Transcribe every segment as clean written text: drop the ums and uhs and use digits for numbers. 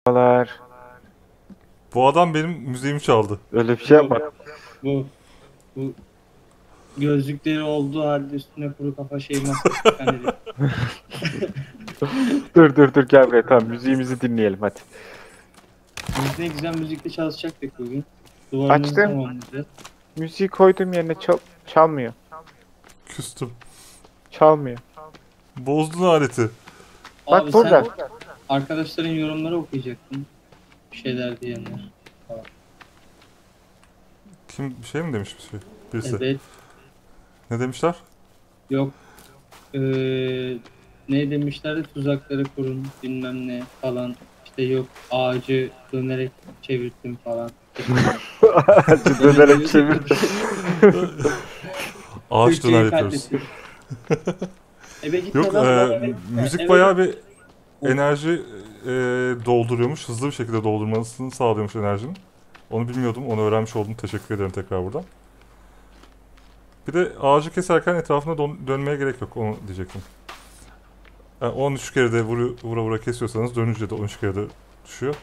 Merhabalar. Bu adam benim müziğimi çaldı. Öyle bir şey Bu yapma. bu bu gözlükleri olduğu halde üstüne kuru kafa maske takan herif. Dur gel buraya, tamam, müziğimizi dinleyelim hadi. Biz ne güzel müzikle çalışacaktık bugün. Duvarını Açtım. tamamlayacağız. Müziği koydum yerine, çalmıyor. Küstüm. Çalmıyor. Bozdun aleti. Abi Bak burada. sen arkadaşların yorumları okuyacaktın. Bir şeyler diyenler. Falan. Kim bir şey mi demiş bir şey? Birisi. Evet. Ne demişler? Yok. Ne demişlerdi? Tuzakları kurun bilmem ne falan. İşte yok ağacı dönerek çevirdim falan. Acı dönerek çevir. Ağaç döner Türkçeyi yapıyoruz. katlettim. Eve gitme Yok lan bana eve gitme. müzik Eve bayağı gitme. bir enerji dolduruyormuş. Hızlı bir şekilde doldurmasını sağlıyormuş enerjinin. Onu bilmiyordum. Onu öğrenmiş oldum. Teşekkür ederim tekrar buradan. Bir de ağacı keserken etrafına dönmeye gerek yok. Onu diyecektim. Yani 13 kere de vura vura kesiyorsanız dönünce de 13 kere de düşüyor.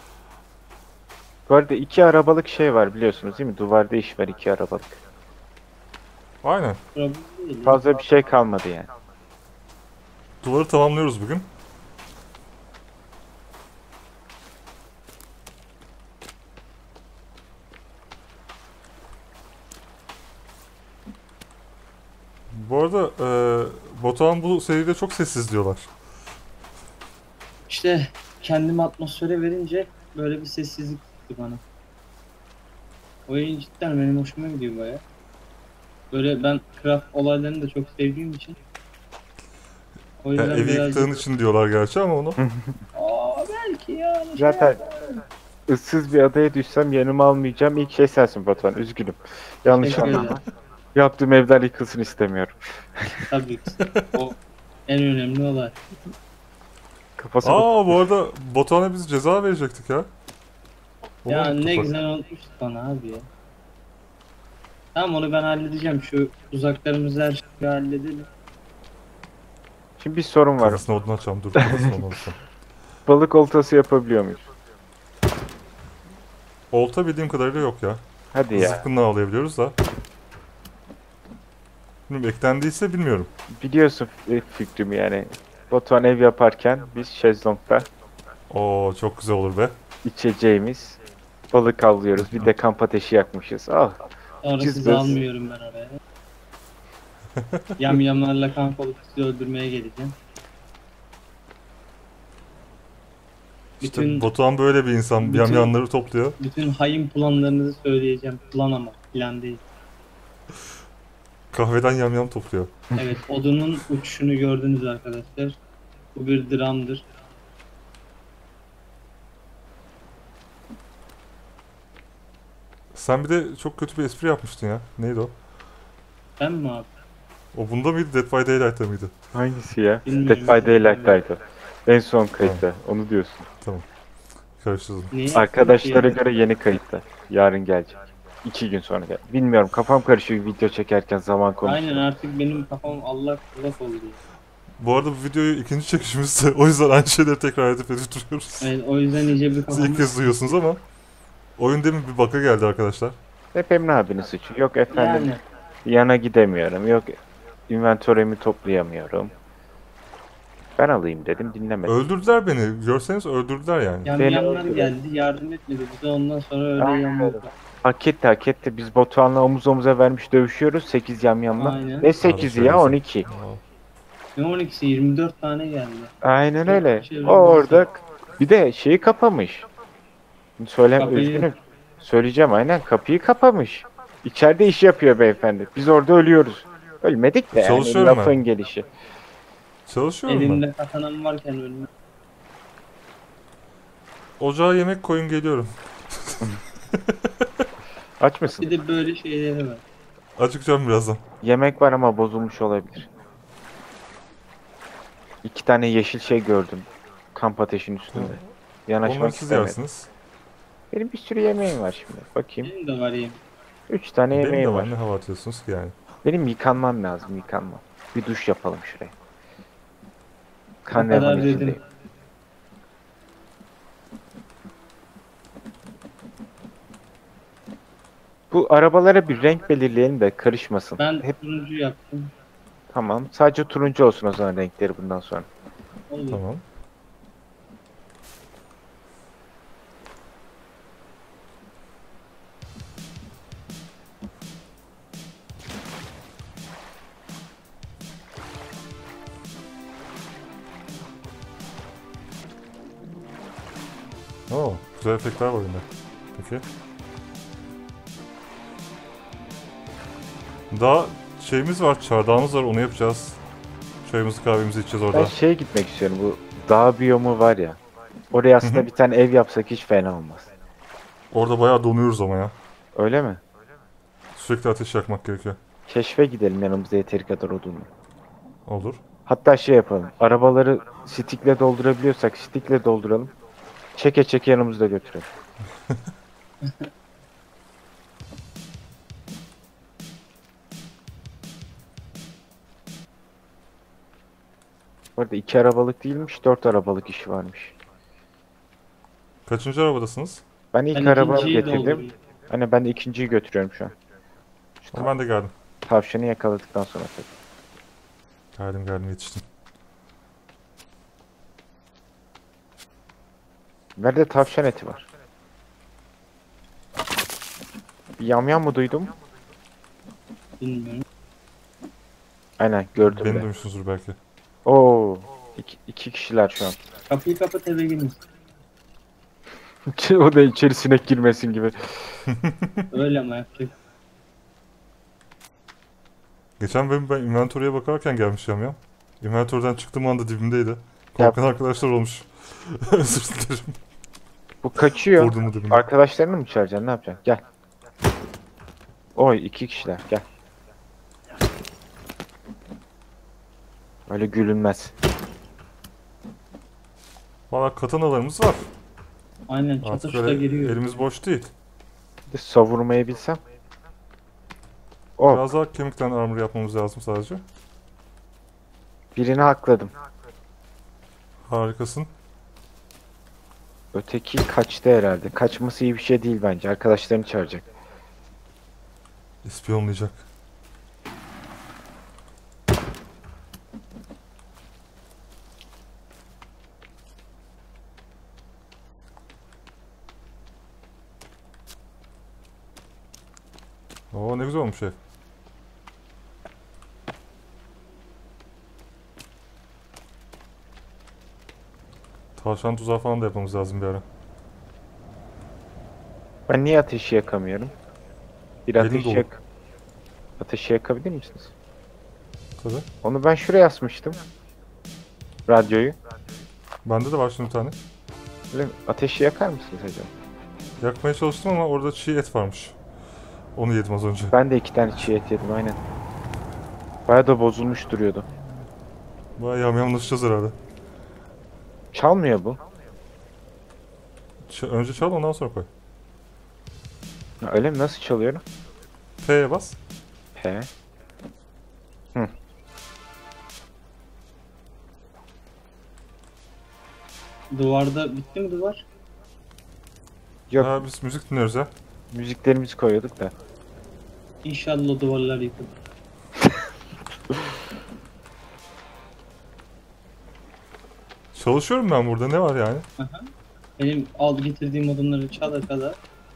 Bu arada 2 arabalık şey var, biliyorsunuz değil mi? Duvarda iş var, 2 arabalık. Aynen. Problem değil ya. Fazla bir şey kalmadı yani. Duvarı tamamlıyoruz bugün. Bu arada Batuhan bu seride çok sessiz diyorlar. İşte kendimi atmosfere verince böyle bir sessizlik çıktı bana. Oyun cidden benim hoşuma gidiyor baya. Böyle ben craft olaylarını da çok sevdiğim için. O Yani yüzden evi birazcık... yıktığın için diyorlar gerçi ama onu. Belki yani şey Zaten ıssız bir adaya düşsem yanıma almayacağım ilk şey sensin Batuhan. Üzgünüm. Yanlış Teşekkür anlama. ederim. Yaptığım evler yıkılsın istemiyorum. Tabii ki. O en önemli olay. Kafası Aa, bu arada Batuhan'a biz ceza verecektik ya. Onu Ya unuttuk ne bak. güzel olmuştu bana abi ya. Tamam onu ben halledeceğim. Şu uzaklarımızı her şeyi halledelim. Şimdi bir sorun var. Kafasına odun açacağım, dur, kafasına odun açacağım. Balık oltası yapabiliyor muyuz? Olta bildiğim kadarıyla yok ya. Hadi ya. Zıpkınla avlayabiliyoruz da. Bilmiyorum, eklendiyse bilmiyorum. Biliyorsun fikrimi yani. Batuhan ev yaparken biz şezlongda Oo, çok güzel olur be. içeceğimiz balık avlıyoruz. Bir de kamp ateşi yakmışız. Ah, Sonra sizi cızbız. almıyorum ben oraya. Yamyamlarla kanka olup sizi öldürmeye geleceğim. İşte Bütün Batuhan böyle bir insan. bütün- Yamyanları topluyor. bütün hain planlarınızı söyleyeceğim. Plan ama plan değil. Kahveden yamyam topluyor. Evet odunun uçuşunu gördünüz arkadaşlar. Bu bir dramdır. Sen bir de çok kötü bir espri yapmıştın ya. Neydi o? Ben mi abi? O bunda mıydı? Dead by Daylight'ta mıydı? Hangisi ya? Dead Bilmiyorum. by Daylight'taydı. En son kayıtta. Onu diyorsun. Tamam. Karıştırdım. Niye? Arkadaşlara göre yeni kayıtta. Yarın gelecek. 2 gün sonra gel. Bilmiyorum, kafam karışıyor video çekerken zaman Aynen konusunda. artık benim kafam allak bullak oldu. Bu arada bu videoyu ikinci çekişimizde o yüzden aynı şeyleri tekrar edip duruyoruz. Evet, o yüzden iyice bir Siz kafam... ilk kez duyuyorsunuz ama oyun demin bir bug'a geldi arkadaşlar. Hep Emre abinin suçu. Yok efendim, Yani yana gidemiyorum. Yok inventörümü toplayamıyorum. Ben alayım dedim, dinlemedi. Öldürdüler beni. Görseniz öldürdüler yani. yamyamlar Beni- geldi yardım etmedi bize ondan sonra öyle Aynen yamuldu. Hak etti, hak etti. Biz Batuhan'la omuz omuza vermiş dövüşüyoruz 8 yamyamla. Aynen. Ne Abi 8'i şöyle ya, diyeyim. 12. Ne 12'si 24 tane geldi. Aynen Çok öyle. şey O orada bir de şeyi kapamış. Kapıyı- Üzgünüm. Söyleyeceğim, aynen kapıyı kapamış. İçeride iş yapıyor beyefendi. Biz orada ölüyoruz. Ölmedik de yani, Çalışıyorum lafın ben. gelişi. Çalışıyorum ben. Elimde katanam varken ölmem. Ocağa yemek koyun, geliyorum. Aç mısın? Bir de böyle şeyleri var. Acıkacağım birazdan. Yemek var ama bozulmuş olabilir. 2 tane yeşil şey gördüm. Kamp ateşinin üstünde. Onları Yanaşmak siz istemedim. yersiniz. Benim bir sürü yemeğim var şimdi. Bakayım. Benim de var yemin. 3 tane Benim de yemeğim var. var. Ne hava atıyorsunuz ki yani? Benim yıkanmam lazım, yıkanmam. Bir duş yapalım şuraya. O Kan kadar revan dedim. içindeyim. Bu arabalara bir renk belirleyelim de karışmasın. Ben Hep turuncu yaptım. tamam. Sadece turuncu olsun o zaman renkleri bundan sonra. Olur. Tamam. Oo, güzel efektler var yine. Peki. Daha şeyimiz var, çardağımız var, onu yapacağız. Çayımızı kahvemizi içeceğiz Ben orada. şeye gitmek istiyorum. Bu dağ biyomu var ya. Oraya aslında bir tane ev yapsak hiç fena olmaz. Orada bayağı donuyoruz ama ya. Öyle mi? Sürekli ateş yakmak gerekiyor. Keşfe gidelim yanımızda yeteri kadar odun. Olur. Hatta şey yapalım. Arabaları stikle doldurabiliyorsak stikle dolduralım. Çeke çeke yanımızda götürelim. Bu arada 2 arabalık değilmiş, 4 arabalık işi varmış. Kaçıncı arabadasınız? Ben ilk Ben arabamı ikinciyi getirdim. doldurayım. Hani ben de ikinciyi götürüyorum şu an. Şu Ben de geldim. tavşanı yakaladıktan sonra tabii. Geldim yetiştim. Nerede tavşan eti var? Bir yamyam mı duydum? Bilmiyorum. Aynen gördüm Beni de. duymuşsunuzdur belki. Oo, iki kişiler şu an. Kapıyı kapat eve girin. O da içerisine girmesin gibi. Öyle ama yapacak. Geçen bölüm ben inventory'e bakarken gelmişim ya. Inventory'den çıktığım anda dibimdeydi. Korkan arkadaşlar olmuş. Özür dilerim. Bu kaçıyor. Vurduğumu dibimde. Arkadaşlarını mı çağıracaksın? Ne yapacaksın? Gel. Oy 2 kişiler. Gel. Öyle gülünmez. Valla katanalarımız var. Aynen Artık çatışta öyle giriyor. elimiz boş değil. Bir de savurmayı bilsem. O Biraz daha kemikten armor yapmamız lazım sadece. birini hakladım. Harikasın. Öteki kaçtı herhalde. Kaçması iyi bir şey değil bence. Arkadaşlarını çağıracak. İspiyonlayacak. Oo, ne güzel olmuş ev. Tavşan tuzağı falan da yapmamız lazım bir ara. Ben niye ateşi yakamıyorum? Bir Elim ateş dolu. yak. Ateşi yakabilir misiniz? Tabii. Onu ben şuraya asmıştım. Radyoyu. Bende de var şimdi bir tane. Öyle mi? Ateşi yakar mısınız acaba? Yakmaya çalıştım ama orada çiğ et varmış. Onu yedim az önce. Ben de 2 tane çiğ et yedim aynen. Bayağı da bozulmuş duruyordu. Bayağı yamyamlaşacağız herhalde. Çalmıyor bu. Önce çal ondan sonra koy. Ha, öyle mi? Nasıl çalıyorum? P'ye bas. P. Duvarda bitti mi duvar? Yok. Ha, biz müzik dinliyoruz ya. Müziklerimizi koyuyorduk da. İnşallah o duvarlar yıkılır. Çalışıyorum ben burada, ne var yani? Benim getirdiğim odunları çala kadar.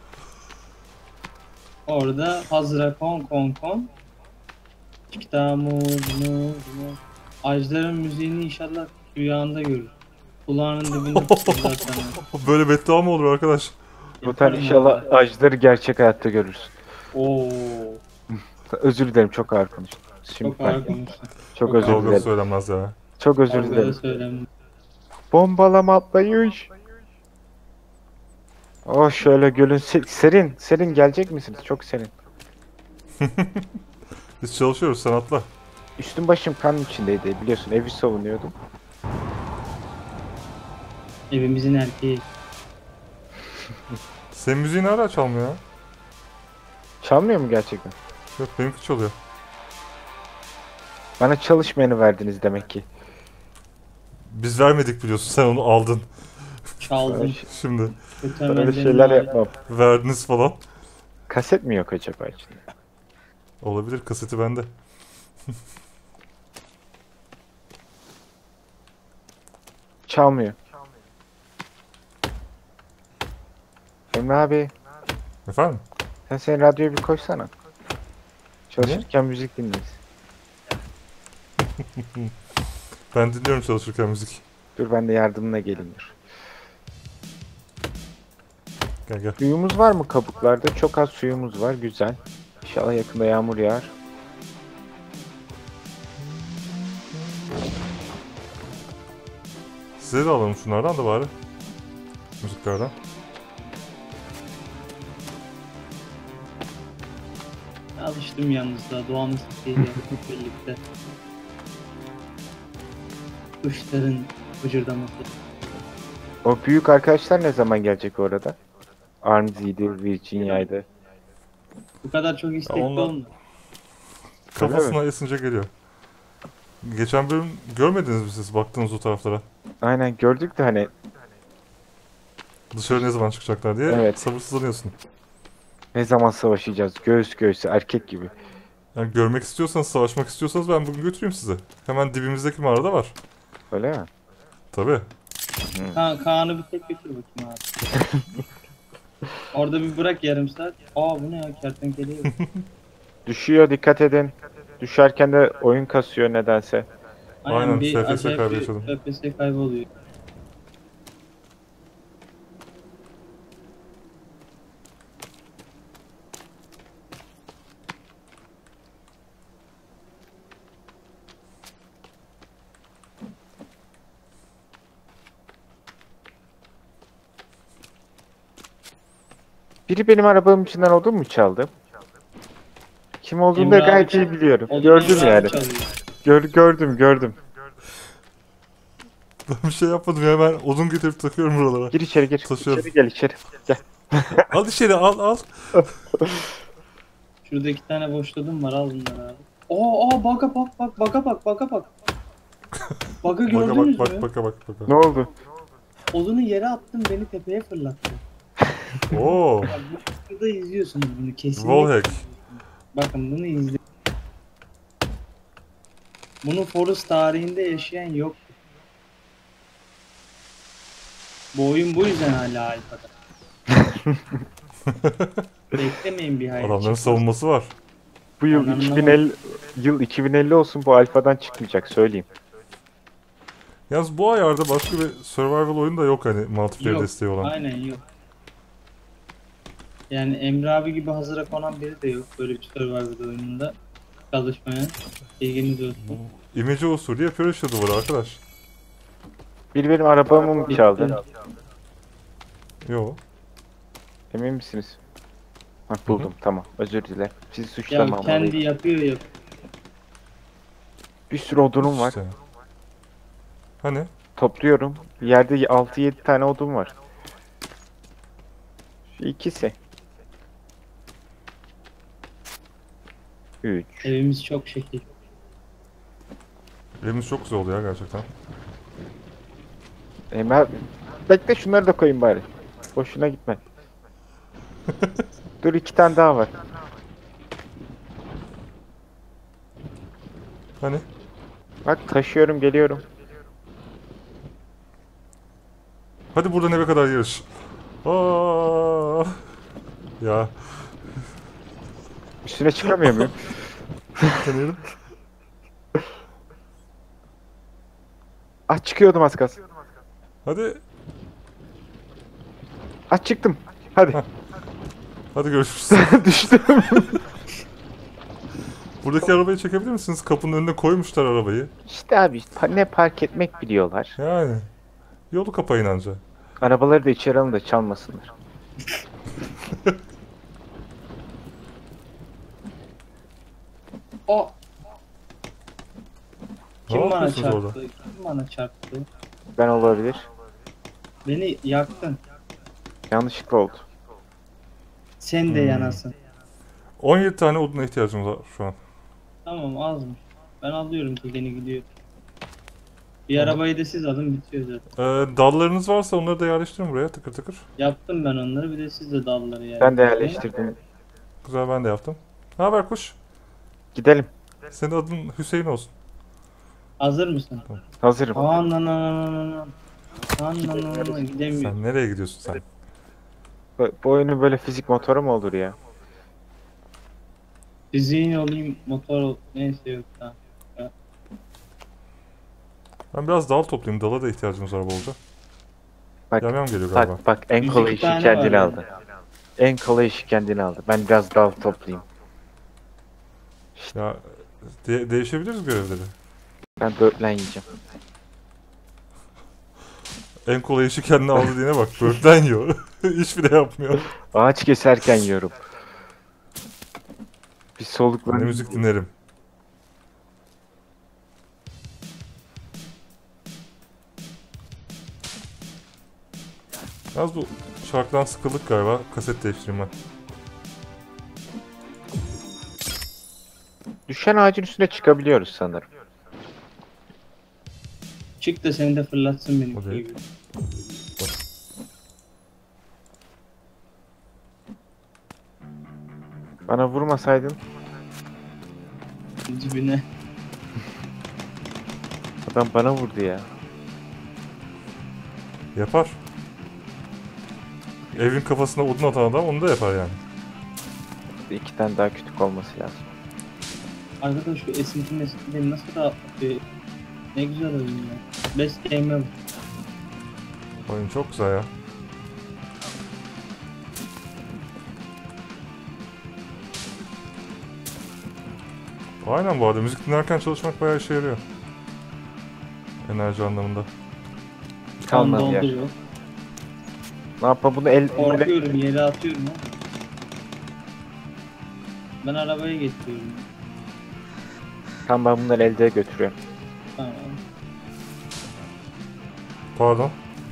Orada hazıra kon kon kon. Çıkta muz muz muz. Ağaçların müziğini inşallah rüyanda görür. Kulağının dibinde fısıldar sana. Böyle beddua mı olur arkadaş? Bu tane inşallah ağaçları gerçek hayatta görürsün. Oo, Özür dilerim çok ağır konuştum. Şimdi çok ağır konuştun. çok özür Kavga dilerim. söylenmez ya. Çok özür Kavgada dilerim. söylem. Bombalama atlayış. Oh şöyle gölün serin. Serin gelecek misiniz? Çok serin. Biz çalışıyoruz, sen atla. Üstüm başım kan içindeydi biliyorsun. Evi savunuyordum. Evimizin erkeği. Senin müziğin hala çalmıyor ya. Çalmıyor mu gerçekten? Yok, benimki çalıyor. Bana çalışmayanı verdiniz demek ki. Biz vermedik biliyorsun, sen onu aldın. Çaldın. Şimdi Öyle şeyler yapmam. verdiniz falan. Kaset mi yok acaba içinde? Olabilir, kaseti bende. Çalmıyor. Emre abi Efendim? sen radyoyu bir koysana. Çalışırken müzik dinleriz. Ben dinliyorum çalışırken müzik. Dur ben de yardımına geleyim dur. Gel gel. Suyumuz var mı kabuklarda? Çok az suyumuz var. Güzel. İnşallah yakında yağmur yağar. Size de alalım şunlardan da bari. Müziklerden. Alıştım yalnız da doğanın sesiyle birlikte. Kuşların hıcırdaması. O büyük arkadaşlar ne zaman gelecek orada? Armsy'di, Virginia'ydı. Bu kadar çok istekli onlar- olma. Kafasına esince geliyor. Geçen bölüm görmediniz mi siz? Baktınız o taraflara. Aynen gördük de hani Dışarı ne zaman çıkacaklar diye Evet. sabırsızlanıyorsun. ne zaman savaşacağız göğüs göğüse erkek gibi. Yani görmek istiyorsanız, savaşmak istiyorsanız ben bugün götüreyim sizi. Hemen dibimizdeki mağarada var. Öyle mi? Tabii. Kaan'ı bir tek götür bakayım abi. Orada bir bırak yarım saat. Aa bu ne ya, kertenkele yok. Düşüyor dikkat edin. Düşerken de oyun kasıyor nedense. Aynen, bir FPS acayip kaybı bir yaşadım. FPS kaybı oluyor. Biri benim arabamın içinden odun mu çaldı? Kim olduğunu da Emre abi gayet iyi çal- biliyorum. Odun Gördüm Emre abi yani. çalıyor. Gördüm. Ben bir şey yapmadım ya, ben odun getirip takıyorum buralara. Gir içeri gir. Taşıyorum. İçeri gel içeri. Gel. Al içeri, al. Şurada 2 tane boşladığım var, al bunları abi. Aa baga bak. Bagı gördünüz mü? Bak. Ne oldu? Odunu yere attım, beni tepeye fırlattı. Oo, Bak bu videoda izliyorsunuz bunu kesinlikle. wallhack. Bakın bunu izle. Bunu Forest tarihinde yaşayan yok. Bu oyun bu yüzden hala alfada. Beklemeyin bir hayır. Adamların savunması var. Bu yıl Anlamına 2050 olsun bu alfadan çıkmayacak söyleyeyim. Yalnız bu ayarda başka bir survival oyun da yok hani multiplayer Yok, desteği olan. aynen yok. Yani Emre abi gibi hazıra konan biri de yok böyle bir survival oyununda çalışmaya. İlginiz olsun. İmece usulü yapıyor işte duvara arkadaş. Biri benim arabamı mı çaldı? Yo. Emin misiniz? Ha, buldum tamam özür dilerim. Sizi Ya suçlamam. kendi yapıyor. Bir sürü odunum var. İşte. Hani? Topluyorum. Yerde 6-7 tane odun var. Şu ikisi. 3. Evimiz çok şekil. Evimiz çok güzel oldu ya gerçekten. Emre bekle şunları da koyayım bari. Boşuna gitme. Dur 2 tane daha var. Hani? Bak taşıyorum geliyorum. Hadi buradan eve kadar yarış. Aa! Ya. Üstüne çıkamıyor muyum? Tanıyorum. Ah çıkıyordum az kalsın. Hadi. Ah çıktım. Hadi. Hadi görüşürüz. Düştüm. Buradaki arabayı çekebilir misiniz? Kapının önüne koymuşlar arabayı. İşte abi ne park etmek biliyorlar. Yani. Yolu kapayın anca. Arabaları da içeri alın da çalmasınlar. O Ne kim bana yapıyorsunuz çarptı? orada? Kim bana çarptı? Ben olabilir. Beni yaktın. Yanlışlıkla oldu. Sen de yanasın. 17 tane oduna ihtiyacımız var şu an. Tamam azmış. Ben alıyorum tekeni gidiyor. Bir Tamam. arabayı da siz alın bitiyor zaten. Dallarınız varsa onları da yerleştirin buraya tıkır tıkır. Yaptım ben onları, bir de siz de dalları yani. Ben de yerleştirdim. Güzel, ben de yaptım. Ne haber kuş? Gidelim. Senin adın Hüseyin olsun. Hazır mısın? Hazırım. Ananana. Gidemiyorum. Sen nereye gidiyorsun sen? Bu oyunun böyle fizik motoru mu olur ya? Fiziğin olayım, motor ol. Neyse yok tamam. Ben biraz dal toplayayım. Dala da ihtiyacımız var bolca. Bak Yamyam geliyor galiba. bak en 102 kolay işi tane kendine var aldı. En kolay işi kendine aldı. Ben biraz dal toplayayım. Ya değişebiliriz görevleri. Ben böğürtlen yiyeceğim. En kolay işi kendine aldı diye bak. Böğürtlen yiyor. Hiç bile yapmıyor. Ağaç keserken yiyorum. Bir soluklan. Ne müzik dinlerim. Yalnız bu şarkıdan sıkıldık galiba. Kaset değiştireyim ben. Düşen ağacın üstüne çıkabiliyoruz sanırım. Çık da seni de fırlatsın O benimki değil. gibi. Bana vurmasaydın Dibine. adam bana vurdu ya. Yapar. Evin kafasına odun atan adam onu da yapar yani. İki tane daha kütük olması lazım. Arkadaş şu esinti beni nasıl rahatlatıyor. Ne güzel oyun ya. Best game ever. Oyun çok güzel ya. Aynen, bu arada müzik dinlerken çalışmak bayağı işe yarıyor. Enerji anlamında. Kalmadı yer. Dolduruyor. Ne yapalım bunu el... Korkuyorum, yere atıyorum ama. Ben arabaya getiriyorum. Tamam, ben bunları elde götürüyorum. Tamam. Pardon.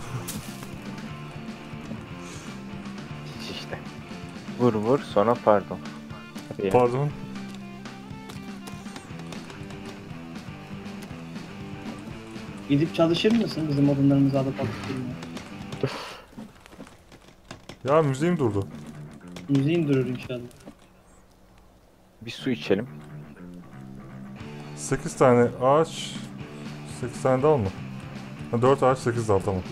Hiç işte. Vur sonra pardon. Hadi ya. Pardon. Gidip çalışır mısın bizim odunlarımızı alıp durmaya? Ya müziğim durdu. Müziğin durur inşallah. Bir su içelim. 8 tane ağaç, 8 tane dal mı? 4 ağaç, 8 dal, tamam.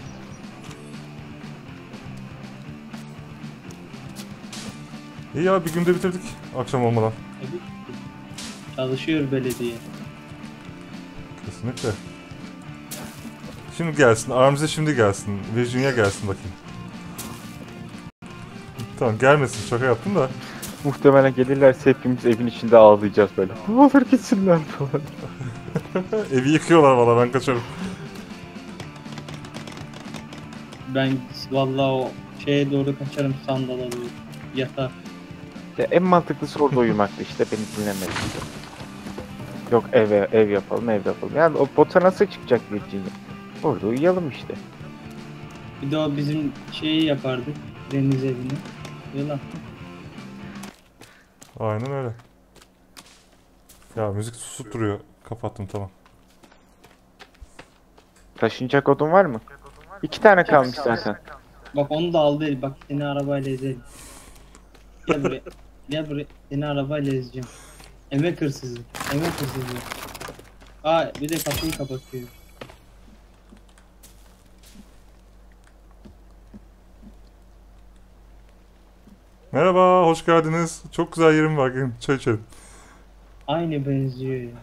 İyi ya, bir günde bitirdik akşam olmadan. Tabii ki. Çalışıyor belediye. Kesinlikle. Şimdi gelsin, Arms'e şimdi gelsin, Virginia gelsin bakayım. Tamam, gelmesin, şaka yaptım da. Muhtemelen gelirlerse hepimiz evin içinde ağlayacağız böyle. Ne olur gitsinler falan. Evi yıkıyorlar valla, ben kaçarım. Ben vallahi o şeye doğru kaçarım, sandal alıyorum. Yatar. Ya en mantıklısı orada uyumaktı işte, beni dinlemedi. Yok ev yapalım. Yani o bota nasıl çıkacak Virginia? Orada uyuyalım işte. Bir de o bizim şeyi yapardık. Deniz evini. Yılan. Aynen öyle. Ya müzik susup duruyor. Kapattım, tamam. Taşınacak odun var mı? 2 tane kalmış zaten. Bak onu da aldı el. Bak seni arabayla ezelim. Gel buraya. Gel buraya. Seni arabayla ezeceğim. Emek hırsızı. Emek hırsızı. Aa bir de kapıyı kapatıyor. Merhaba, hoş geldiniz. Çok güzel yerim var, gelin çay içelim. Aynı benziyor ya.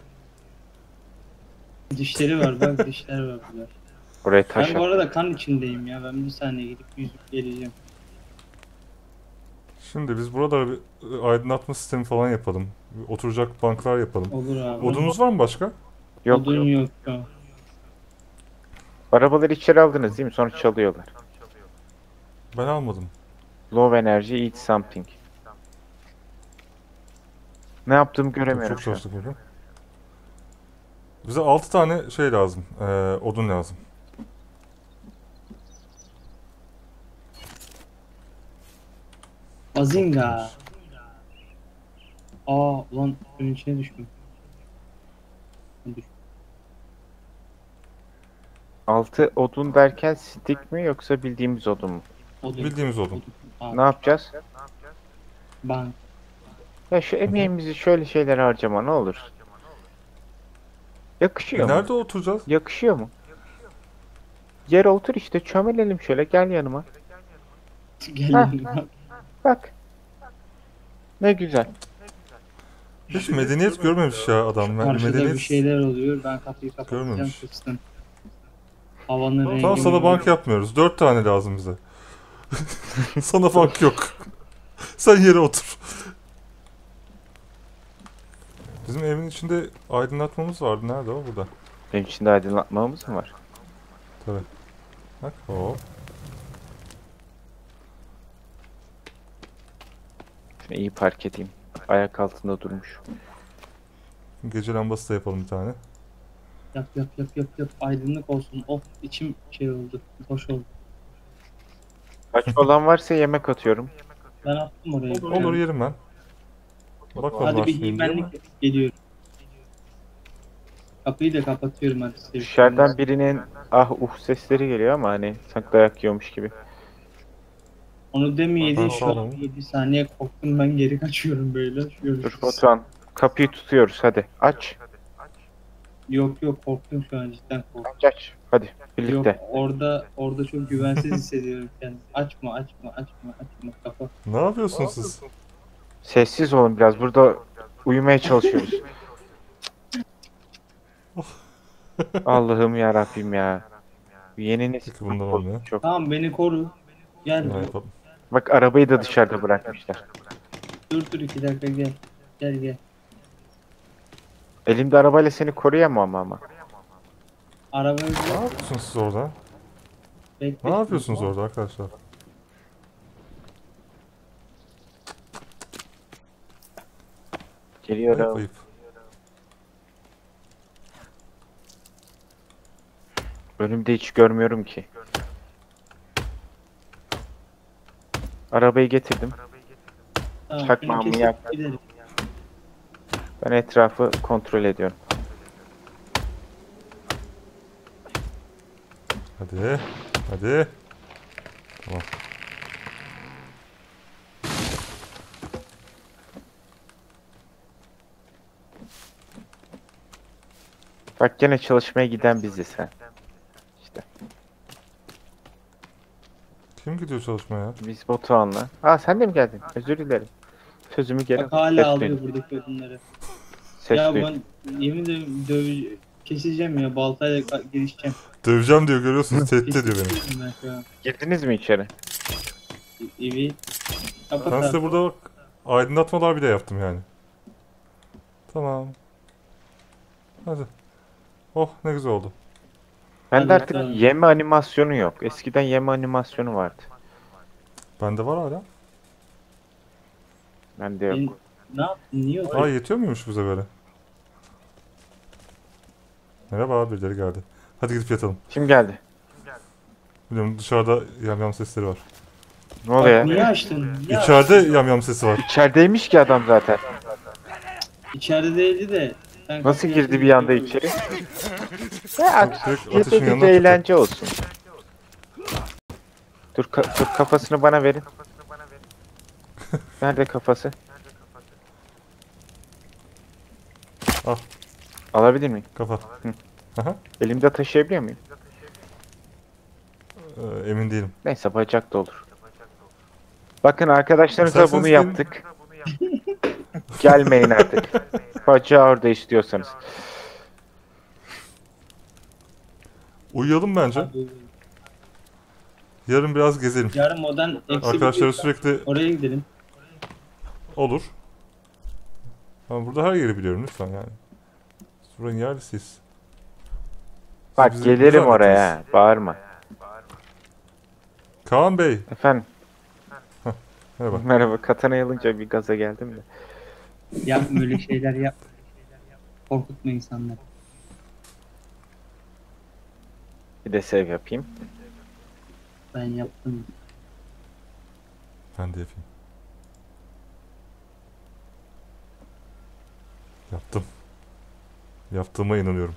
Dişleri var bak, dişler var burada. Oraya taş Ben bu at. arada kan içindeyim ya. Ben bir saniye gidip yüzüp geleceğim. Şimdi biz burada bir aydınlatma sistemi falan yapalım. Bir oturacak banklar yapalım. Olur abi. Odunuz var mı başka? Yok. Odun yok şu an. Arabaları içeri aldınız değil mi? Sonra çalıyorlar. Ben almadım. Low energy eat something. Ne yaptığımı göremiyorum Çok şu an. çalıştık bugün. Bize 6 tane şey lazım. Odun lazım. Bazinga. Aa ulan suyun içine düştüm. Düş. 6 odun derken stick mi yoksa bildiğimiz odun mu? Odun. Bildiğimiz odun. Aa, Ne yapacağız? bank. Ya şu emeğimizi şöyle şeyler harcama ne olur. Yakışıyor mu? Nerede oturacağız? Yakışıyor mu? Yere otur işte çömelelim şöyle gel yanıma. Gel Ha. yanıma. Bak. Ne güzel. Hiç medeniyet görmemiş ya adam. Karşıda Medeniyet... bir şeyler oluyor. Ben kapıyı kapatacağım, Görmemiş. fıstım. Havanın rengi Tamam sana bank mi? yapmıyoruz. 4 tane lazım bize. Sana bank yok. Sen yere otur. Bizim evin içinde aydınlatmamız vardı. Nerede o? Burada. Benim içinde aydınlatmamız mı var? Tabii. Bak hop. Şunu iyi park edeyim. Ayak altında durmuş. Gece lambası da yapalım bir tane. Yap yap yap yap yap. Aydınlık olsun. Of içim şey oldu. Boş oldu. Aç olan varsa yemek atıyorum. Ben attım oraya. Olur yerim ben. Bakalım Hadi bir başlayayım diye ama. himenlik yapıp geliyorum. Kapıyı da kapatıyorum hadi. Dışarıdan birinin ah sesleri geliyor ama hani sanki dayak yiyormuş gibi. Onu demeyedi. Ben Şu an sağlam. 7 saniye korktum, ben geri kaçıyorum böyle. Dur Görüşürüz. Batuhan. Kapıyı tutuyoruz hadi. Aç. Yok yok, korktum şu an, cidden korktum. Aç. Hadi Yok, birlikte. orada çok güvensiz hissediyorum kendimi. Açma açma açma açma, kapa. Ne yapıyorsunuz siz? Sessiz olun biraz. Burada uyumaya çalışıyoruz. Allah'ım ya Rabbim ya. Bu yeni nesil Peki bundan olmuyor. çok. Tamam, beni koru. Gel. Ne yapalım? Bak arabayı da dışarıda bırakmışlar. Dur 2 dakika, gel. Gel gel. Elimde arabayla seni koruyamam ama. Arabayı Ne yapıyorsunuz siz orada? bekle. Ne yapıyorsunuz orada arkadaşlar? Ayıp Geliyorum. ayıp. Önümde hiç görmüyorum ki. Arabayı getirdim. Tamam, çakmağımı şunu kesip yak. gidelim. Ben etrafı kontrol ediyorum. Hadi. Hadi. Tamam. Bak gene çalışmaya giden biziz ha. İşte Kim gidiyor çalışmaya? biz Batuhan'la. Aa sen de mi geldin? Özür dilerim. Sözümü geri Bak hala ses alıyor duydum. buradaki odunları. Ses Ya duydum. ben yemin ederim keseceğim ya, baltayla girişeceğim. Döveceğim diyor görüyorsunuz. Tehdit ediyor beni. Keseceğim ben şu an. Girdiniz mi içeri? Evet. Kapat Ben abi. size burada bak aydınlatmalar bile yaptım yani. Tamam. Hadi. Oh ne güzel oldu. Bende Hadi artık bakalım. yeme animasyonu yok. Eskiden yeme animasyonu vardı. Bende var hala. Bende yok. Ne yaptın? Niye Aa oturuyorsun? yetiyor muymuş bize böyle? Merhaba birileri geldi. Hadi gidip yatalım. Kim geldi? Biliyorum dışarıda yamyam sesleri var. Ne oluyor? Niye açtın? Niye İçeride yamyam sesi var. İçerideymiş ki adam zaten. İçeride değildi de. Sen Nasıl kapıyı girdi bir anda içeri? Ya Direkt gece ateşin gece yanına çıktı. eğlence olsun. Dur, dur kafasını bana verin. Nerede kafası? Al. Alabilir miyim? Kapat. Aha. Elimde taşıyabiliyor muyum? Emin değilim. Neyse bacak da olur. Bakın arkadaşlarınıza İsterseniz bunu gelin. yaptık. Gelmeyin artık. Bacağı orada istiyorsanız. Uyuyalım bence. Abi, Yarın biraz gezelim. yarın modern eksi Arkadaşları bir- sürekli oraya gidelim. olur. Ama burada her yeri biliyorum lütfen yani. Buranın yerlisiyiz. Bak bizi- gelirim bizi oraya. anlatırız. Ha, bağırma. Kaan Bey. Efendim. Merhaba. Merhaba. Katana'yı alınca bir gaza geldim de. Yapma öyle şeyler, yap. Korkutma insanları. Bir de sev yapayım. Ben yaptım. Ben de yapayım. Yaptım. Yaptığıma inanıyorum.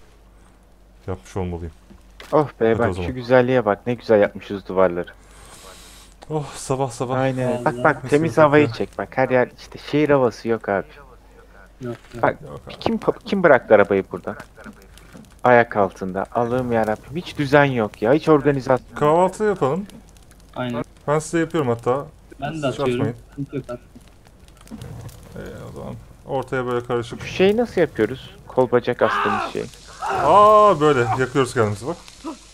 Yapmış olmalıyım. Oh be Hadi o bak zaman. şu güzelliğe bak. Ne güzel yapmışız duvarları. Oh, sabah sabah. Aynen. Bak Vallahi. bak temiz Mesela havayı ya. çek bak. Her yer işte şehir havası yok abi. Yok yok. Bak Yok abi. kim bıraktı arabayı burada? Ayak altında. Allah'ım yarabbim. Hiç düzen yok ya. Hiç organizasyon. Kahvaltı yapalım. Aynen. Ben size yapıyorum hatta. Ben Siz de hiç atıyorum. açmayın. Sıkıntı yok artık. O zaman ortaya böyle karışık. Şu şeyi nasıl yapıyoruz? Kol bacak astığımız şey. Aa, böyle yakıyoruz kendimizi bak.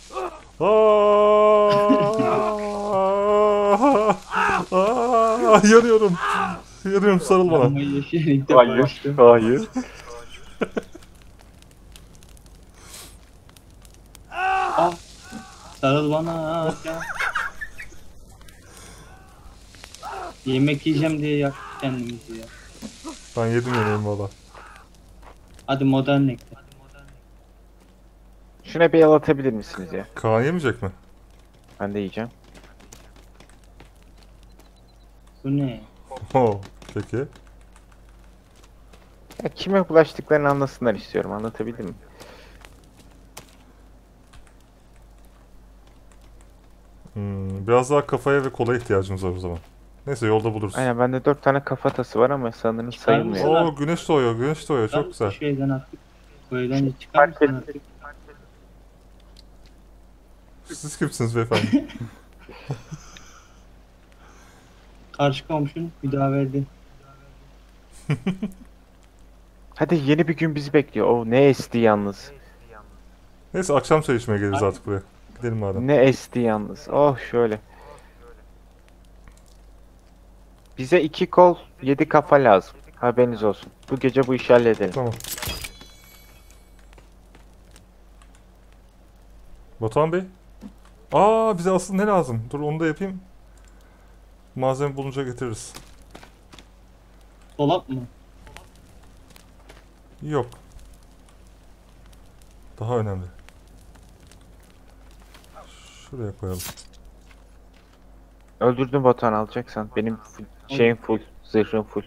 Yanıyorum. Yanıyorum, sarıl bana. Yanmayı yaşayan ilk defa açtım. Hayır. Ah. Sarıl bana. Ya. Yemek yiyeceğim diye yaktık kendimizi ya. Ben yedim yemeğimi valla. Hadi modern ekle. Şuna bir el atabilir misiniz ya? Kaan yemeyecek mi? Ben de yiyeceğim. Bu ne? Oh, peki. Ya kime bulaştıklarını anlasınlar istiyorum. Anlatabildim mi? Biraz daha kafaya ve kola ihtiyacımız var o zaman. Neyse, yolda buluruz. Aynen bende 4 tane kafatası var ama sanırım Çıkar sayılmıyor. mısın? Oo, güneş doğuyor, güneş doğuyor. Çok güzel. Şu evden artık. Bu evden de çıkar mısın artık? Siz kimsiniz beyefendi? Karşı komşun müdaverdi. Hadi yeni bir gün bizi bekliyor. Oh ne esti yalnız. Neyse, akşam çay içmeye geliriz artık buraya. Gidelim madem. Ne esti yalnız. Oh şöyle. Bize 2 kol 7 kafa lazım. Haberiniz olsun. Bu gece bu işi halledelim. Tamam. Batuhan Bey. Bize asıl ne lazım? Dur, onu da yapayım. Malzeme bulunca getiririz. Dolap mı? Yok. Daha önemli. Şuraya koyalım. Öldürdüm Batuhan alacaksan. Benim şeyim full. Zırhım full.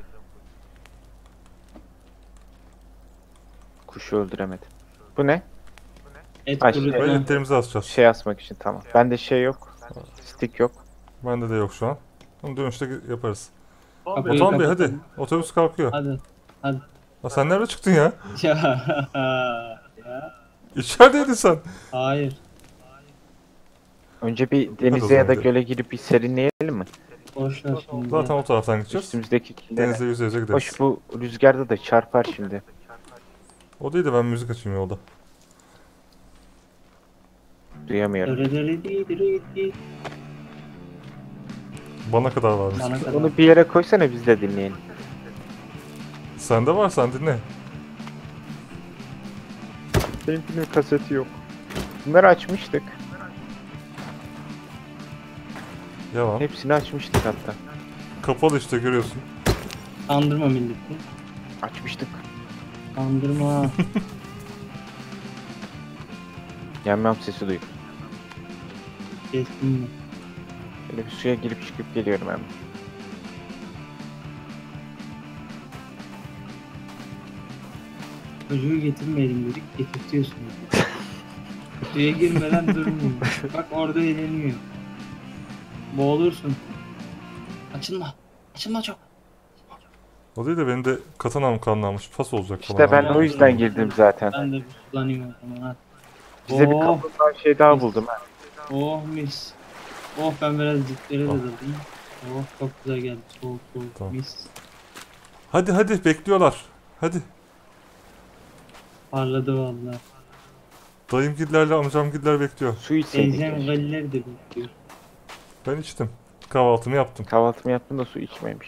Kuşu öldüremedim. Bu ne? Et Ha, kurutma. Böyle etlerimizi asacağız. Şey asmak için tamam. Bende şey yok. Stick yok. Bende de yok şu an. Onu dönüşte yaparız. Kapıyı Batuhan Bey hadi. kapatalım. Otobüs kalkıyor. Hadi. Hadi. Sen nerede çıktın ya? Ya. İçerideydin sen. Hayır. Önce bir Hadi o denize ya da zaman göle girip bir serinleyelim mi? Boş ver şimdi. Zaten o taraftan gideceğiz. Üstümüzdeki kilere. Denizde yüze yüze gideriz. Hoş bu rüzgarda da çarpar şimdi. O değil de ben müzik açayım yolda. Duyamıyorum. Bana kadar var müzik. Bana kadar. Onu bir yere koysana biz de dinleyelim. Sende var, sen dinle. Benimkinin kaseti yok. Bunları açmıştık. Yalan. Hepsini açmıştık hatta. Kapalı işte, görüyorsun. Kandırma milleti. Açmıştık. Kandırma. Yam sesi duydum. Kestin mi? Böyle bir suya girip çıkıp geliyorum hemen. Çocuğu getirmeyelim dedik. Getirtiyorsun. Suya girmeden durmuyor. Bak orada eğleniyor. Boğulursun. Açılma. Açılma çok. O değil de benim de katanam kanlanmış. Pas olacak falan. İşte ben o yüzden girdim zaten. Ben de bir sulanayım o zaman. Ha. Bize bir Oh. kaplumbağa şey daha buldum. Ha. Oh mis. Oh ben biraz diplere de dalayım. Oh çok güzel geldi. Soğuk soğuk Tamam. mis. Hadi bekliyorlar. Hadi. Parladı vallahi. Dayımgillerle amcamgiller bekliyor. Su içseydik. Teyzem keşke. galliler de bekliyor. Ben içtim. Kahvaltımı yaptım. Kahvaltımı yaptım da su içmemiş.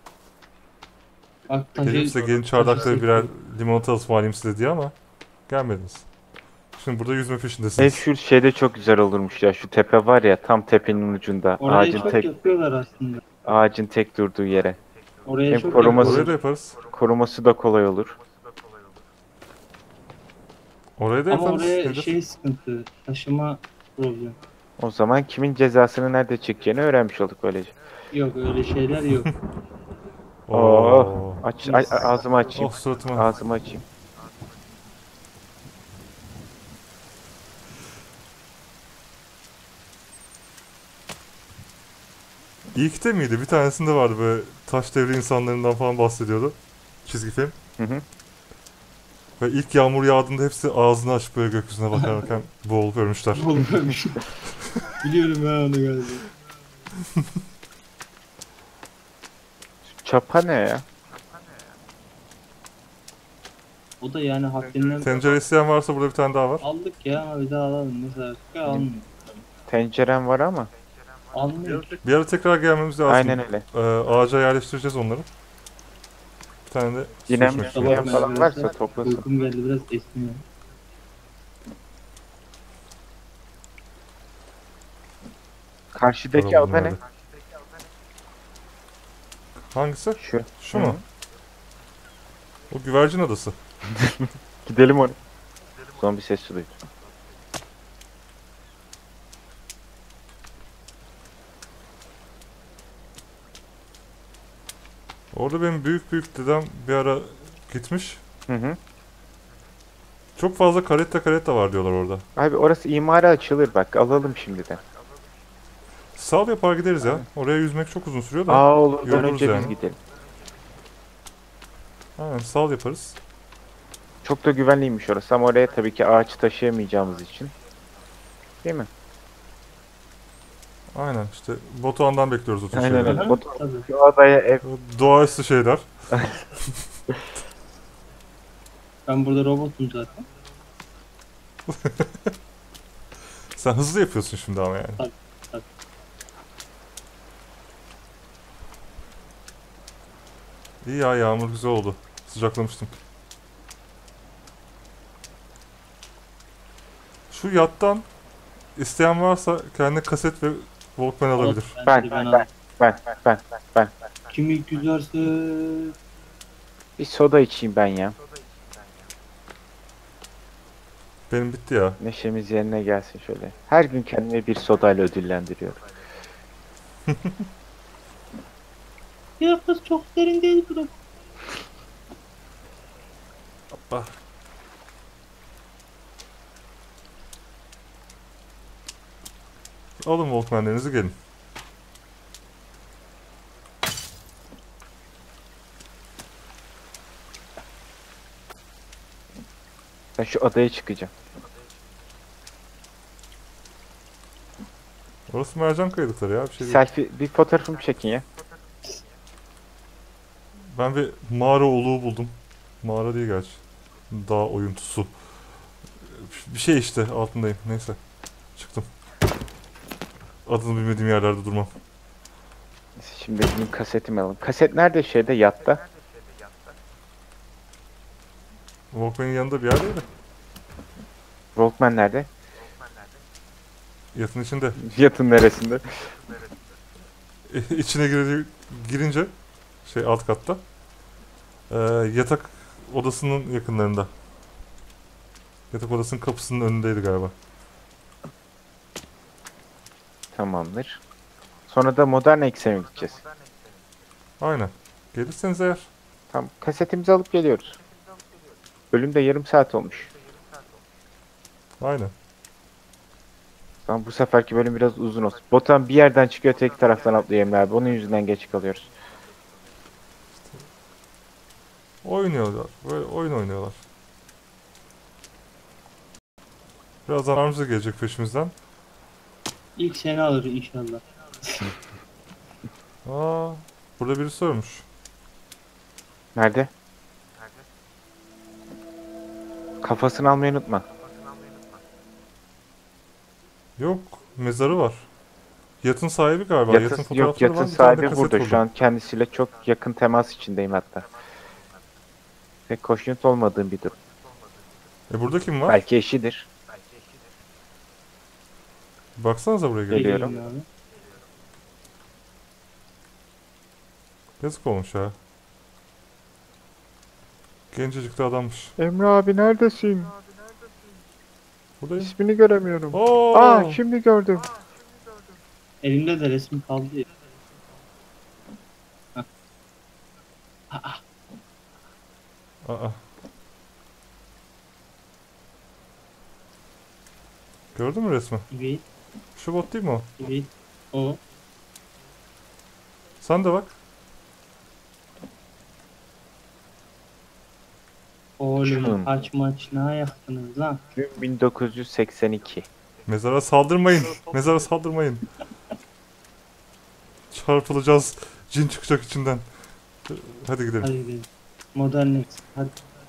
Bak Gelip size gelin çardakta birer limonata ısmarlayayım size diye ama gelmediniz. Şimdi burada yüzme Ev peşindesiniz. şu şeyde çok güzel olurmuş ya. Şu tepe var ya tam tepenin ucunda. Orayı çok yapıyorlar aslında. Ağacın tek durduğu yere. Oraya Hem çok koruması- yapıyorlar. Orayı da yaparız. Koruması da kolay olur. Orayı da Ama yaparız. oraya Nedir? şey sıkıntı. Taşıma problem. O zaman kimin cezasını nerede çekeceğini öğrenmiş olduk böylece. Yok öyle şeyler yok. Oh. Ağzımı açayım. Oh, suratıma. Ağzımı açayım. İlkte miydi? Bir tanesinde vardı böyle taş devri insanlarından falan bahsediyordu. Çizgi film. Hı hı. Ve ilk yağmur yağdığında hepsi ağzını açıp böyle gökyüzüne bakarken boğulup ölmüşler. Olmuyormuş. Biliyorum ben onu galiba. Çapa ne ya? O da yani haddinden Tencere isteyen varsa burada bir tane daha var. aldık ya ama bir daha alalım. Mesela başka almıyor. Tencerem var ama. Almıyor. Bir ara tekrar gelmemiz lazım. Aynen öyle. Ağaca yerleştireceğiz onları. Bir tane de su Yine içmek Sabah isteyen istiyorum. falan varsa toplasın. Uykum geldi biraz esniyor. Karşıdaki Arabamın ada ne? nerede? Hangisi? Şu. Şu Hı. mu? O güvercin adası. Gidelim oraya. Son bir ses duydum. Orada benim büyük dedem bir ara gitmiş. Hı hı. Çok fazla karetta var diyorlar orada. Abi orası imara açılır bak. Alalım şimdiden. Sal yapar gideriz ya. Oraya yüzmek çok uzun sürüyor da. Aa olur. yoruluruz Önce biz yani. gidelim. Aynen sal yaparız. Çok da güvenliymiş orası ama oraya tabii ki ağaç taşıyamayacağımız için. Değil mi? Aynen işte Batuhan'dan bekliyoruz o tür Aynen şeyleri. öyle. Batu, Tabii. şu adaya ev. Doğaüstü şeyler. Ben burada robotum zaten. Sen hızlı yapıyorsun şimdi ama yani. Tabii, tabii. İyi ya yağmur güzel oldu. Sıcaklamıştım. Şu yattan isteyen varsa kendi kaset ve Walkman alabilir. Ben. Ben. Ben. Kim ilk yüzerse Bir soda içeyim ben ya. Benim bitti ya. Neşemiz yerine gelsin şöyle. Her gün kendimi bir sodayla ödüllendiriyorum. ya kız çok derin değil burası. Hoppa. Alın Walkman'lerinizi gelin. Ben şu adaya çıkacağım. Orası mercan kayalıkları ya bir şey değil. Selfie, bir fotoğrafımı çekin ya. Ben bir mağara oluğu buldum. Mağara değil gerçi. Dağ oyuntusu. Bir şey işte altındayım. Neyse. Çıktım. Adını bilmediğim yerlerde durmam. Şimdi benim kasetimi alalım. Kaset nerede şeyde yatta? Walkman'in yanında bir yerdeydi. Walkman nerede? Yatın içinde. Yatın neresinde? İçine girince şey alt katta. Yatak odasının yakınlarında. Yatak odasının kapısının önündeydi galiba. Tamamdır. Sonra da modern X'e mi gideceğiz? Aynen. Gelirseniz eğer. Tamam. Kasetimizi alıp geliyoruz. Bölüm de yarım saat olmuş. Aynen. Tamam bu seferki bölüm biraz uzun olsun. Botan bir yerden çıkıyor tek taraftan atlayayım abi. Onun yüzünden geç kalıyoruz. Oynuyorlar. Böyle oyun oynuyorlar. Birazdan Armza gelecek peşimizden. İlk seni alır inşallah. Aa, burada birisi ölmüş. Nerede? Kafasını almayı unutma. Yok, mezarı var. Yatın sahibi galiba. Yatın Yatın, fotoğrafları yok yatın var. Bir tane de sahibi kaset burada. Şu buldum. an kendisiyle çok yakın temas içindeyim hatta. Pek hoşnut olmadığım bir durum. Burada kim var? Belki eşidir. Baksanıza buraya gelin. Geliyorum. Geliyorum abi. Yazık olmuş ya. Gencecik de adammış. Emre abi neredesin? Buradayım. İsmini göremiyorum. Oo! Aa şimdi gördüm. Elimde de resim kaldı ya. Aa. Gördün mü resmi? Evet. Şu bot değil mi o? Evet. O. Sen de bak. Oğlum Şunun. kaç maç ne ayaksınız lan? Gün 1982. Mezara saldırmayın. Mezara saldırmayın. Çarpılacağız. Cin çıkacak içinden. Hadi gidelim. Hadi gidelim. Modern Next. Hadi.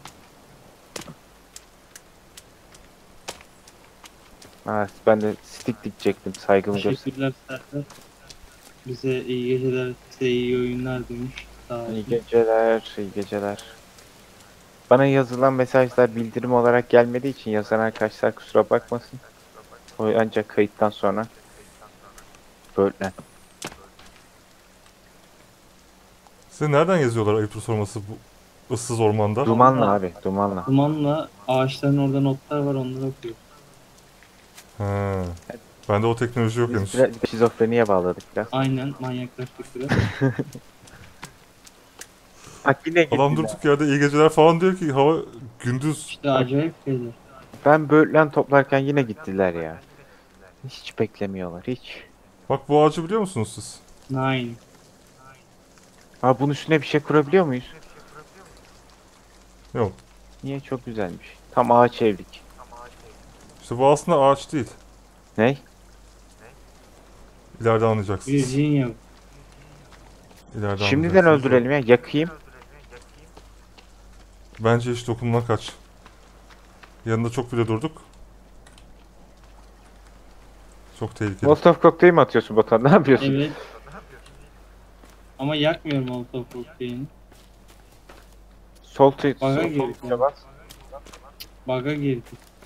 Ha, ben de stick diyecektim, saygımı göster. Teşekkürler Serhat. Bize iyi geceler, size iyi oyunlar demiş. Sağ olsun. İyi geceler, iyi geceler. Bana yazılan mesajlar bildirim olarak gelmediği için yazan arkadaşlar kusura bakmasın. O ancak kayıttan sonra böyle. Size nereden yazıyorlar ayıptır sorması bu ıssız ormanda? Dumanla abi, dumanla. Dumanla ağaçların orada notlar var, onları okuyor. Ha. Bende o teknoloji yok Biz henüz. biraz şizofreniye bağladık biraz. Aynen, manyaklaştık biraz. Bak yine Adam gittiler. durduk yerde iyi geceler falan diyor ki hava gündüz. İşte acayip şeyler. Ben böğürtlen toplarken yine gittiler ya. Hiç beklemiyorlar, hiç. Bak bu ağacı biliyor musunuz siz? Nine. Abi bunun üstüne bir şey kurabiliyor muyuz? Yok. Niye? Çok güzelmiş. Tam ağaç evlik. İşte bu aslında ağaç değil. Ney? İleride anlayacaksınız. Virginia. İleride Şimdiden anlayacaksınız. öldürelim ya. Yakayım. Bence hiç dokunma kaç. Yanında çok bile durduk. Çok tehlikeli. Molotov kokteyl mi atıyorsun Batuhan? Ne yapıyorsun? Evet. Ama yakmıyorum Molotov kokteylini. Sol Baga sol girdik tuşa oğlum. bas. Bug'a girdik.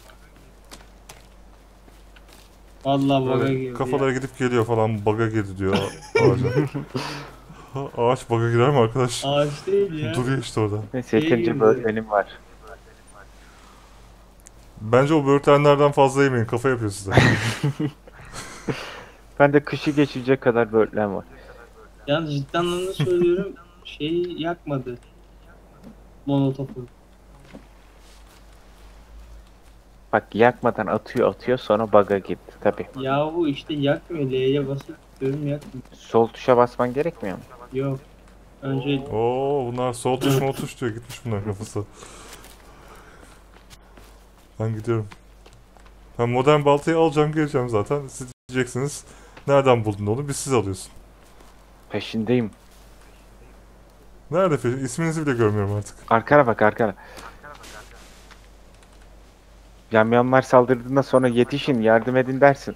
Vallahi bug'a Böyle girdik. kafalara gidip geliyor falan, bug'a girdi diyor ağaca. Ha, ağaç bug'a girer mi arkadaş? Ağaç değil ya. Duruyor işte orada. Neyse yeterince gibi. böğürtlenim var. Bence o böğürtlenlerden fazla yemeyin, kafa yapıyor size. Bende kışı geçirecek kadar böğürtlen var. Yalnız ciddi anlamda söylüyorum. Şeyi yakmadı. Molotof'u. Bak yakmadan atıyor sonra bug'a girdi tabi. Yahu işte yakmıyor. L'ye basıp tutuyorum, yakmıyor. Sol tuşa basman gerekmiyor mu? Yok. Önce Oo bunlar sol tuş mu tuş diyor, gitmiş bunların kafası. Ben gidiyorum. Ben modern baltayı alacağım geleceğim zaten. Siz diyeceksiniz nereden buldun onu? Biz siz alıyorsun. Peşindeyim. Nerede peki? İsminizi bile görmüyorum artık. Arkana bak arkana. Yamyamlar saldırdığında sonra yetişin yardım edin dersin.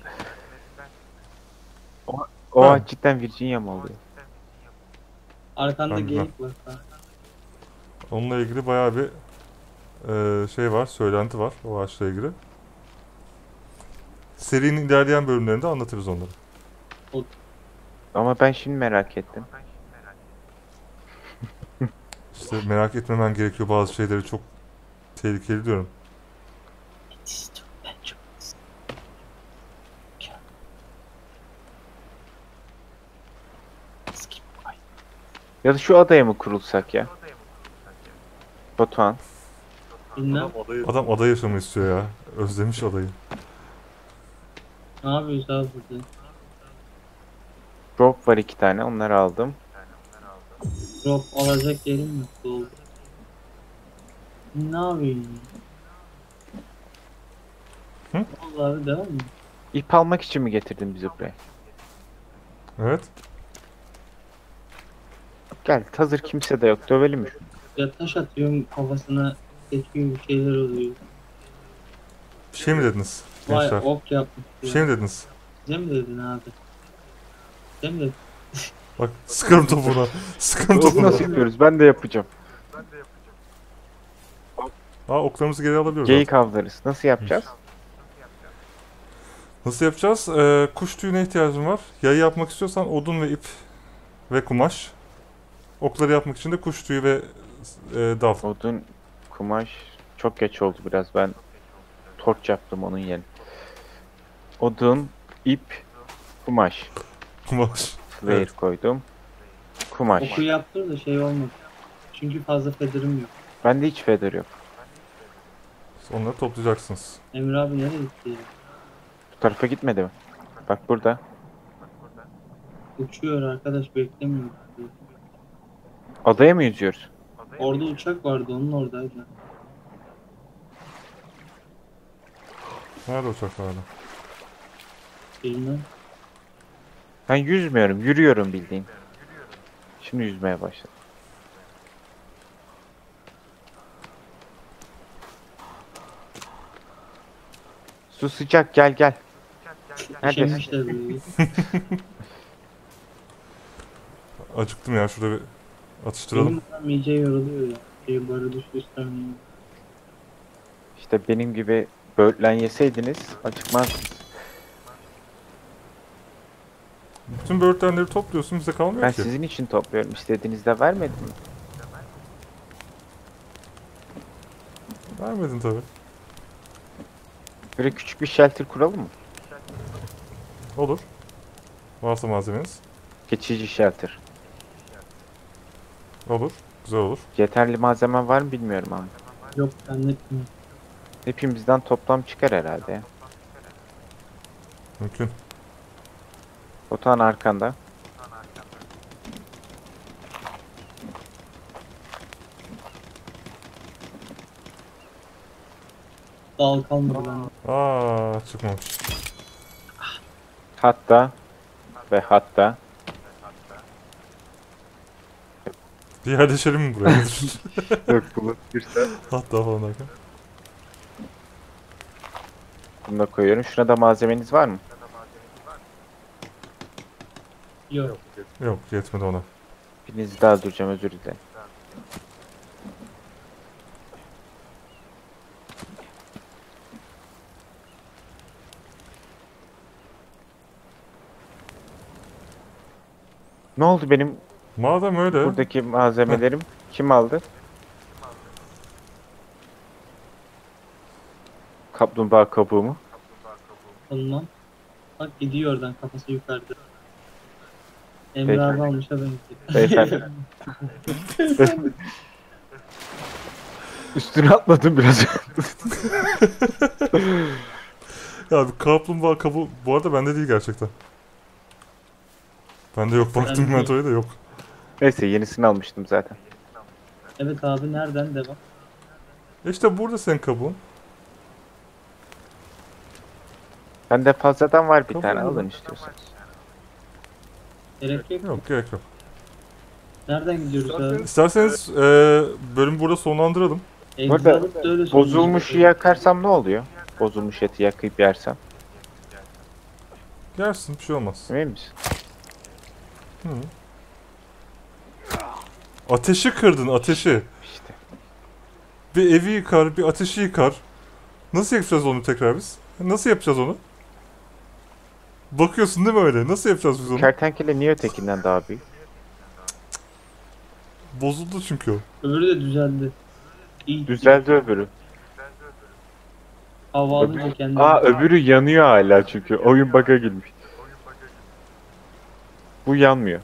O Ha. ağaç cidden Virginia mı oluyor? arkanda Ben geyik var. Ha. Onunla ilgili bayağı bir şey var, söylenti var o ağaçla ilgili. Serinin ilerleyen bölümlerinde anlatırız onları. Ama ben şimdi merak ettim. İşte merak etmemen gerekiyor, bazı şeyleri çok tehlikeli diyorum. Ben çok Ya da şu adaya mı kurulsak ya? Batuhan. bilmem. Adam ada yaşamayı istiyor ya. Özlemiş adayı. Ne yapıyoruz abi burada? Rope var 2 tane onları aldım. Drop alacak yerim yok. Doldu. Ne yapıyorsun? Hı? Vallahi abi devam mı? İp almak için mi getirdin bizi buraya? Evet. Gel hazır kimse de yok dövelim mi? Ya taş atıyorum kafasına, seçiyor bir şeyler oluyor. Bir şey mi dediniz Vay gençler? ok yapmış. Bir şey mi dediniz? Size mi dedin abi? Size mi dedin? Bak sıkarım topuna. Sıkarım Bunu topuna. nasıl yapıyoruz? Ben de yapacağım. Aa oklarımızı geri alabiliyoruz Geyik artık. avlarız. Nasıl yapacağız? Nasıl yapacağız? Kuş tüyüne ihtiyacım var. Yayı yapmak istiyorsan odun ve ip ve kumaş. Okları yapmak için de kuş tüyü ve dal. Odun, kumaş çok geç oldu biraz. Ben torç yaptım onun yerine. Odun, ip, kumaş. Kumaş. Flare Evet. koydum. Kumaş. Oku yaptır da şey olmadı. Çünkü fazla feather'ım yok. Bende hiç feather yok. Onları toplayacaksınız. Emre abi nereye gitti ya? Bu tarafa gitmedi mi? Bak burada. Uçuyor arkadaş, beklemiyor. Adaya mı yüzüyoruz? Orada uçak vardı, onun oradaydı. Nerede uçak hala? Bilmem. Ben yüzmüyorum, yürüyorum bildiğin. Şimdi yüzmeye başladım. Su sıcak, gel gel. Neredesin? İşemişler böyle. Acıktım ya, şurada bir atıştıralım. Benim adam iyice yoruluyor ya. Barı düştü üstlerine. İşte benim gibi böğürtlen yeseydiniz acıkmazdınız. Bütün böğürtlenleri topluyorsun, bize kalmıyor Ben ki. sizin için topluyorum. İstediğinizde vermedim mi? Vermedin tabi. Böyle küçük bir shelter kuralım mı? Olur. Varsa malzemeniz. Geçici shelter. Olur. Güzel olur. Yeterli malzeme var mı bilmiyorum ama. Yok zannetmiyorum. Hepimizden toplam çıkar herhalde ya. Mümkün. Otağın arkanda. Dal kalmadı bende. Aa, çıkmamış. Hatta ve hatta Bir yerleşelim mi buraya? yok bulunursa Hatta falan derken. bunu da koyuyorum. Şuna da malzemeniz var mı? Yok. Yok, yetmedi ona. Birinizi daha duracağım, özür dilerim. Ne oldu benim Madem öyle, buradaki malzemelerim? Kim aldı? Kaplumbağa kabuğumu. Ondan. Bak gidiyor oradan, kafası yukarıda. Emre Peki. abi almış ha benimki. Beyefendi. Üstüne atladım biraz. ya bir kaplumbağa kabuğu bu arada bende değil gerçekten. Bende yok, baktım Bende inventory'e de yok. Neyse yenisini almıştım zaten. Evet abi, nereden devam? İşte burada senin kabuğun. Bende fazladan var bir Kabul tane, ediyorum. alın istiyorsanız. Gerek yok. Yok, gerek yok. Nereden gidiyoruz abi? İsterseniz bölümü burada sonlandıralım. Egzi Burada alıp da öyle Bozulmuş sonra- yakarsam ne oluyor? Bozulmuş eti yakıp yersem. Yersin, bir şey olmaz. Emin misin? Hı. Ateşi kırdın, ateşi. İşte. Bir evi yıkar, bir ateşi yıkar. Nasıl yapacağız onu tekrar biz? Nasıl yapacağız onu? Bakıyorsun değil mi öyle? Nasıl yapacağız biz onu? Kertenkele niye ötekinden daha büyük? Bozuldu çünkü o. Öbürü de düzeldi. İyi. Düzeldi öbürü. Hava alınca kendini. Aa öbürü yanıyor hala çünkü. Oyun bug'a girmiş. Bu yanmıyor.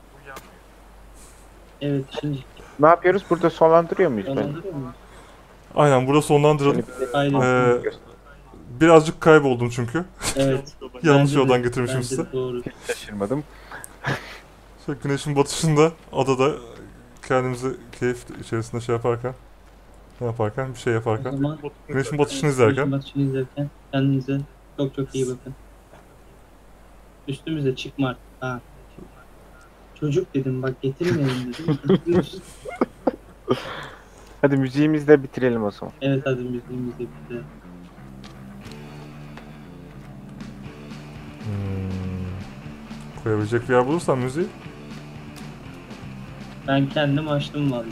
Evet, şimdi Ne yapıyoruz? Burada sonlandırıyor muyuz ben? sonlandırıyor muyuz? Aynen, burada sonlandıralım. Aynen. Birazcık kayboldum çünkü. Evet. Yanlış Bence de- yoldan getirmişim bence de sizi. Doğru. Şaşırmadım. İşte güneşin batışında adada kendimizi keyif içerisinde şey yaparken, ne yaparken, bir şey O yaparken, zaman güneşin batışını güneşin izlerken. batışını izlerken kendinize çok çok iyi bakın. Üstümüze çıkma artık. Ha. Çocuk dedim bak, getirmeyelim dedim. Üstümüz- Hadi müziğimizi de bitirelim o zaman. Evet hadi müziğimizi bitti. Koyabilecek bir yer bulursan müziği. Ben kendim açtım vallahi.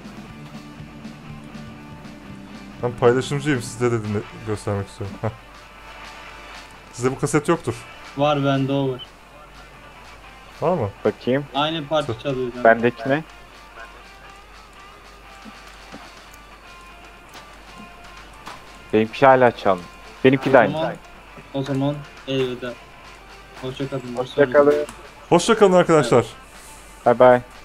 Ben paylaşımcıyım, size de göstermek istiyorum. Heh. Sizde bu kaset yoktur. Var, bende o var. Var mı? Bakayım. Aynı parça çalıyor. zaten. Bendeki ne? Benimki hala çalmıyor. Benimki de aynı. O zaman elveda. Hoşça kalın. Hoşçakalın. Hoşça kalın arkadaşlar. Bye bye.